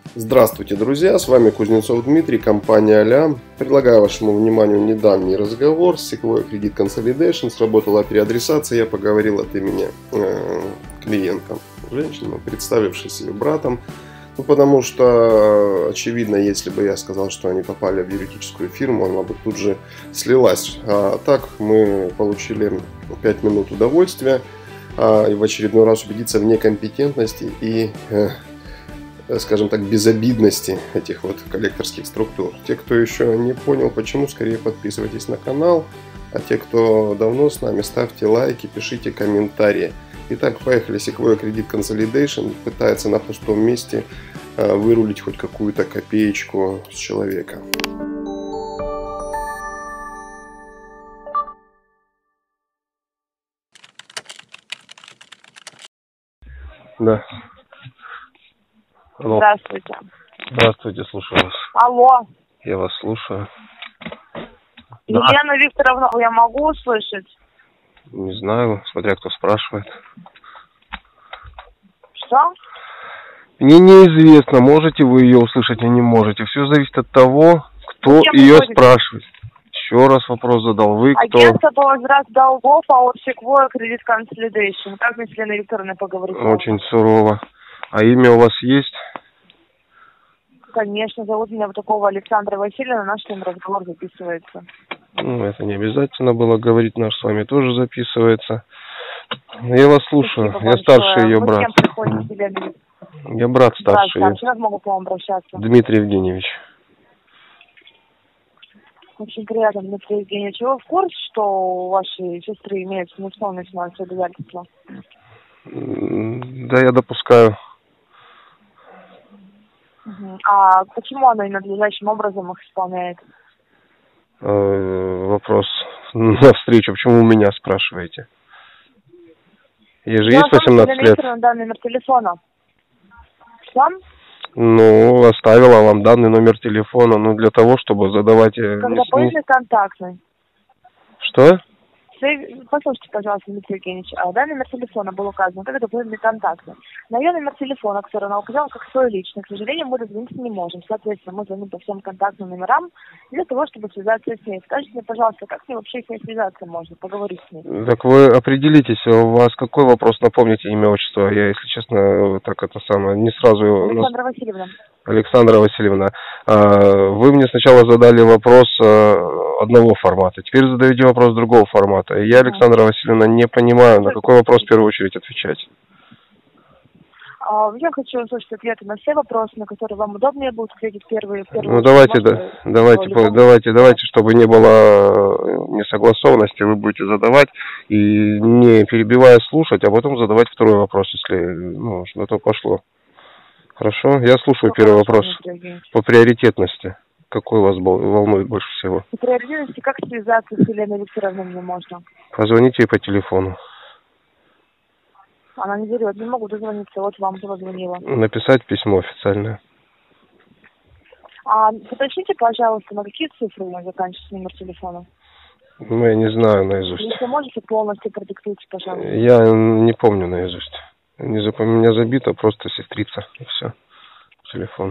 Здравствуйте, друзья! С вами Кузнецов Дмитрий, компания А.Ля. Предлагаю вашему вниманию недавний разговор с Sequoia Credit Consolidation. Сработала переадресация, я поговорил от имени клиента, женщины, представившись ее братом. Потому что, очевидно, если бы я сказал, что они попали в юридическую фирму, она бы тут же слилась. А так мы получили 5 минут удовольствия и в очередной раз убедиться в некомпетентности и, скажем так, безобидности этих вот коллекторских структур. Те, кто еще не понял почему, скорее подписывайтесь на канал. А те, кто давно с нами, ставьте лайки, пишите комментарии. Итак, поехали. Sequoia Credit Consolidation пытается на пустом месте вырулить хоть какую-то копеечку с человека. Да. Алло. Здравствуйте. Здравствуйте, слушаю вас. Алло. Я вас слушаю. Елена Викторовна, я могу услышать? Не знаю, смотря кто спрашивает. Что? Мне неизвестно, можете вы ее услышать или не можете. Все зависит от того, кто ее спрашивает. Еще раз вопрос задал. Вы кто? Агентство по возврату долгов АО Sequoia Credit Consolidation. Как мне с Еленой Викторовной поговорить? Очень сурово. А имя у вас есть? Конечно, зовут меня Бутакова Александра Васильевна. Наш с ним разговор записывается. Ну, это не обязательно было говорить. Наш с вами тоже записывается. Я вас слушаю. Спасибо, я старший ее брат. Я брат старший. Как могу к вам обращаться? Дмитрий Евгеньевич. Очень приятно, Дмитрий Евгеньевич. Вы в курсе, что у вашей сестры имеются неисполненные финансовые обязательства? Да, я допускаю. А почему она ненадлежащим образом их исполняет? Вопрос навстречу. Почему у меня спрашиваете? Ей же есть 18 лет. Данный номер телефона. Что? Ну, оставила вам данный номер телефона, ну, для того, чтобы задавать... Когда появился контактный. Что? Послушайте, пожалуйста, Дмитрий Евгеньевич, данный номер телефона был указан, как это был контактный. На ее номер телефона, который она указала как свой личный, к сожалению, мы дозвониться не можем. Соответственно, мы звоним по всем контактным номерам для того, чтобы связаться с ней. Скажите мне, пожалуйста, как мне вообще с ней связаться можно, поговорить с ней? Так вы определитесь, у вас какой вопрос, напомните имя, отчество. Я, если честно, так это самое, не сразу... Александра Васильевна. Александра Васильевна, вы мне сначала задали вопрос одного формата, теперь задаете вопрос другого формата. Я, Александра Васильевна, не понимаю, на какой вопрос в первую очередь отвечать. Я хочу услышать ответы на все вопросы, на которые вам удобнее будет ответить первые. Ну давайте, чтобы не было несогласованности, вы будете задавать и не перебивая слушать, а потом задавать второй вопрос, если на то пошло. Хорошо, я слушаю первый вопрос по приоритетности. Какой вас волнует больше всего? По приоритетности, как связаться с Еленой Викторовной мне можно? Позвоните ей по телефону. Она не берет, не могу дозвониться, вот вам позвонила. Написать письмо официальное. Уточните, пожалуйста, на какие цифры у меня заканчивается номер телефона? Ну, я не знаю наизусть. Если можете, полностью продиктуйте, пожалуйста. Я не помню наизусть. У меня забито просто сестрица, и все. Телефон.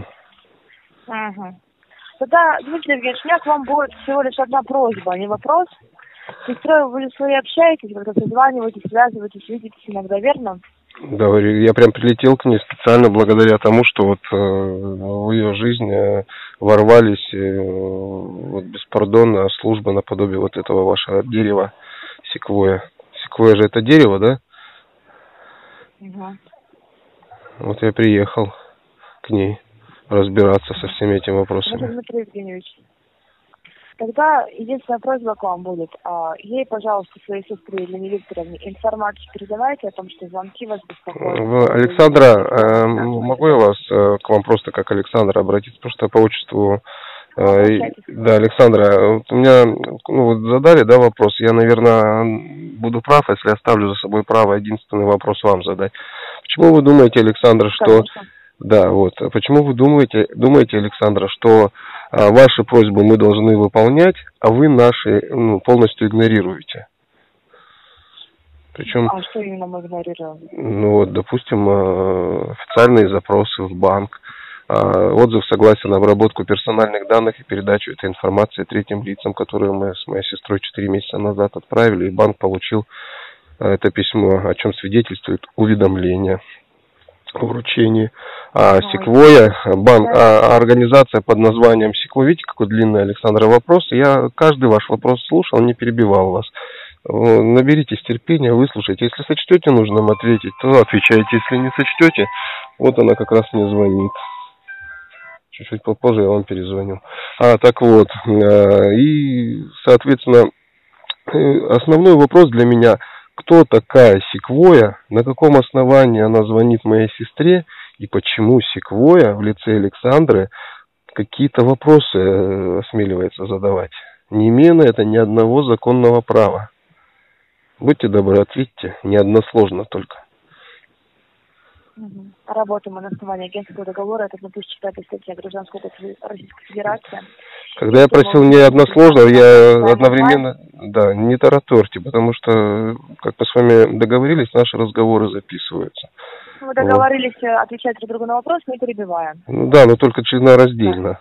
Тогда, Дмитрий Евгеньевич, у меня к вам будет всего лишь одна просьба, а не вопрос. С сестрой вы своей общаетесь, когда созваниваетесь, связываетесь, видитесь иногда, верно? Да, я прям прилетел к ней специально благодаря тому, что вот в ее жизнь ворвались беспардонно службы наподобие вот этого вашего дерева секвоя. Секвоя же это дерево, да? Вот я приехал к ней разбираться со всеми этими вопросами. Дмитрий Евгеньевич, тогда единственная просьба к вам будет. Ей, пожалуйста, своей сестре Елене Викторовне информацию передавайте о том, что звонки вас беспокоят. Александра, могу я вас к вам просто как Александра обратиться, просто по отчеству? Да, Александра, у меня задали, да, вопрос. Я, наверное, буду прав, если оставлю за собой право единственный вопрос вам задать. Почему вы думаете, Александра, что... Конечно. Да, вот. Почему вы думаете, Александра, что ваши просьбы мы должны выполнять, а вы наши полностью игнорируете? Причем... А что именно мы игнорируем? Ну вот, допустим, официальные запросы в банк, отзыв согласия на обработку персональных данных и передачу этой информации третьим лицам, которую мы с моей сестрой 4 месяца назад отправили, и банк получил это письмо, о чем свидетельствует уведомление о вручении. Sequoia, банк, организация под названием Sequoia, видите, какой длинный, Александр, вопрос. Я каждый ваш вопрос слушал, не перебивал вас. Наберитесь терпения, выслушайте. Если сочтете нужным ответить, то отвечайте. Если не сочтете, вот она как раз мне звонит. Чуть-чуть попозже я вам перезвоню. Так вот, и, соответственно, основной вопрос для меня: кто такая Sequoia, на каком основании она звонит моей сестре, и почему Sequoia в лице Александры какие-то вопросы осмеливается задавать, не имея на это ни одного законного права. Будьте добры, ответьте, не односложно только. Работаем мы на основании агентского договора, это 2005 статья Гражданского кодекса Российской Федерации. Когда я просил не односложно, я одновременно, да, не тараторьте, потому что, как мы с вами договорились, наши разговоры записываются. Мы договорились отвечать друг другу на вопрос, не перебивая. Ну да, но только членораздельно.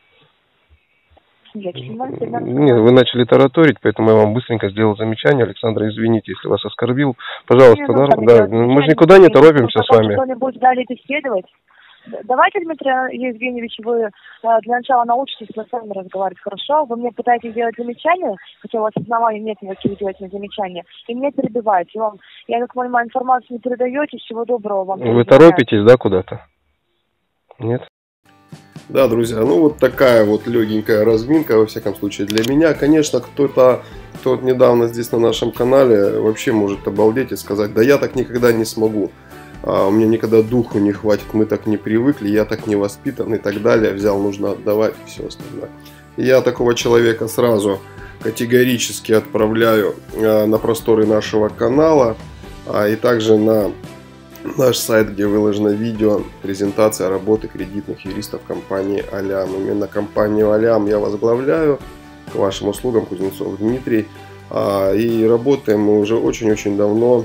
Нет, вы начали тараторить, поэтому я вам быстренько сделал замечание. Александра, извините, если вас оскорбил. Пожалуйста, да, мы же никуда не торопимся с вами. Кто-нибудь далее беседовать? Давайте, Дмитрий Евгеньевич, вы для начала научитесь с вами разговаривать, хорошо? Вы мне пытаетесь делать замечания, хотя у вас оснований нет никаких делать мне замечания, и меня перебиваете. Я, как понимаю, информацию не передаете, всего доброго вам. Вы торопитесь, да, куда-то? Нет? Да, друзья, ну вот такая вот легенькая разминка, во всяком случае для меня. Конечно, кто недавно здесь на нашем канале вообще может обалдеть и сказать: да я так никогда не смогу, у меня никогда духу не хватит, мы так не привыкли, я так не воспитан и так далее, взял, нужно отдавать и все остальное. Я такого человека сразу категорически отправляю на просторы нашего канала, и также на наш сайт, где выложено видео, презентация работы кредитных юристов компании Алям. Именно компанию Алям я возглавляю. К вашим услугам Кузнецов Дмитрий. И работаем мы уже очень-очень давно.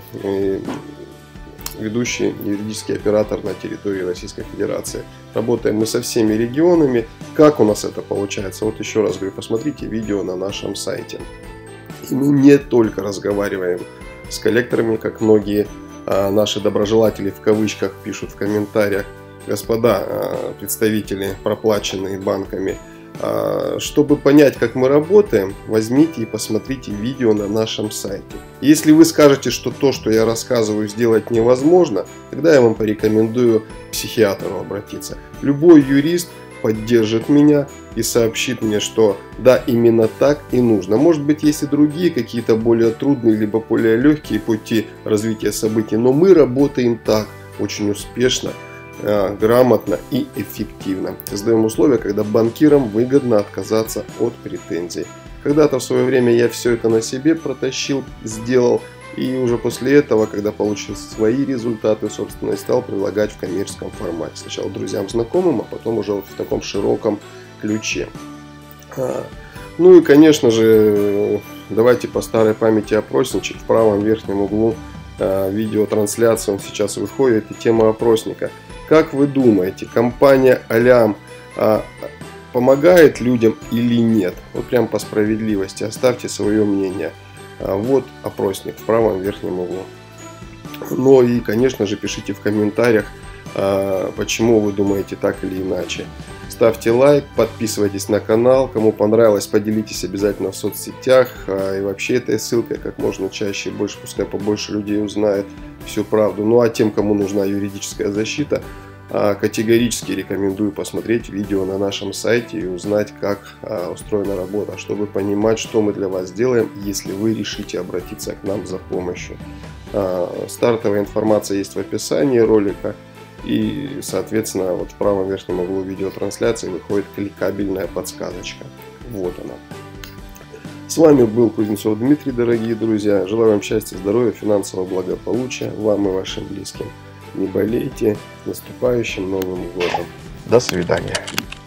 Ведущий юридический оператор на территории Российской Федерации. Работаем мы со всеми регионами. Как у нас это получается? Вот еще раз говорю, посмотрите видео на нашем сайте. И мы не только разговариваем с коллекторами, как многие наши доброжелатели в кавычках пишут в комментариях: господа представители, проплаченные банками, чтобы понять, как мы работаем, возьмите и посмотрите видео на нашем сайте. Если вы скажете, что то, что я рассказываю, сделать невозможно, тогда я вам порекомендую к психиатру обратиться. Любой юрист поддержит меня и сообщит мне, что да, именно так и нужно. Может быть, есть и другие какие-то более трудные, либо более легкие пути развития событий, но мы работаем так, очень успешно, грамотно и эффективно. Создаем условия, когда банкирам выгодно отказаться от претензий. Когда-то в свое время я все это на себе протащил, сделал, и уже после этого, когда получил свои результаты, собственно, и стал предлагать в коммерческом формате. Сначала друзьям, знакомым, а потом уже вот в таком широком ключе. Ну и, конечно же, давайте по старой памяти опросничек. В правом верхнем углу видеотрансляции он сейчас выходит, и тема опросника. Как вы думаете, компания Алям помогает людям или нет? Вот прям по справедливости оставьте свое мнение. Вот опросник в правом верхнем углу. Ну и, конечно же, пишите в комментариях, почему вы думаете так или иначе. Ставьте лайк, подписывайтесь на канал. Кому понравилось, поделитесь обязательно в соцсетях. И вообще этой ссылкой как можно чаще и больше, пускай побольше людей узнает всю правду. Ну а тем, кому нужна юридическая защита, категорически рекомендую посмотреть видео на нашем сайте и узнать, как устроена работа, чтобы понимать, что мы для вас делаем, если вы решите обратиться к нам за помощью. Стартовая информация есть в описании ролика, и, соответственно, вот в правом верхнем углу видеотрансляции выходит кликабельная подсказочка. Вот она. С вами был Кузнецов Дмитрий, дорогие друзья. Желаю вам счастья, здоровья, финансового благополучия, вам и вашим близким. Не болейте. С наступающим Новым годом. До свидания.